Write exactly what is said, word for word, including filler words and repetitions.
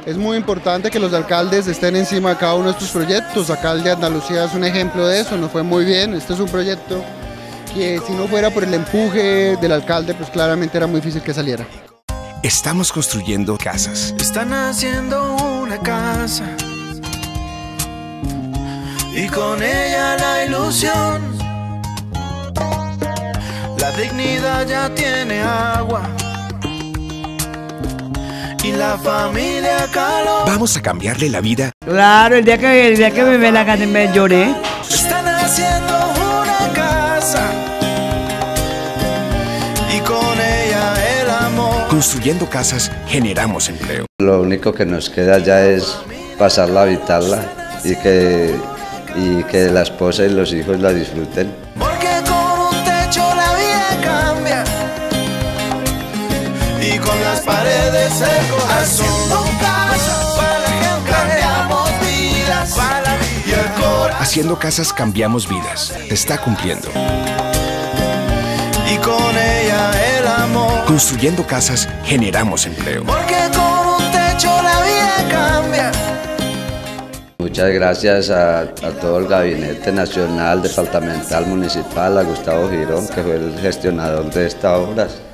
Es muy importante que los alcaldes estén encima de cada uno de estos proyectos. Acá el de Andalucía es un ejemplo de eso, nos fue muy bien. Este es un proyecto que si no fuera por el empuje del alcalde, pues claramente era muy difícil que saliera. Estamos construyendo casas. Están haciendo una casa y con ella la ilusión. La dignidad ya tiene agua y la familia calor. Vamos a cambiarle la vida. Claro, el día que, el día que me ve la casa me lloré. Están haciendo una casa y con ella el amor. Construyendo casas, generamos empleo. Lo único que nos queda ya es pasarla, habitarla y que, y que la esposa y los hijos la disfruten. Porque con un techo la vida cambia y con las paredes el corazón. Haciendo casas para la gente, cambiamos vidas para la vida y el corazón. Haciendo casas, cambiamos vidas. Se está cumpliendo. Y con ella el amor. Construyendo casas, generamos empleo. Porque con un techo la vida cambia. Muchas gracias a, a todo el Gabinete Nacional, Departamental, Municipal, a Gustavo Girón, que fue el gestionador de estas obras.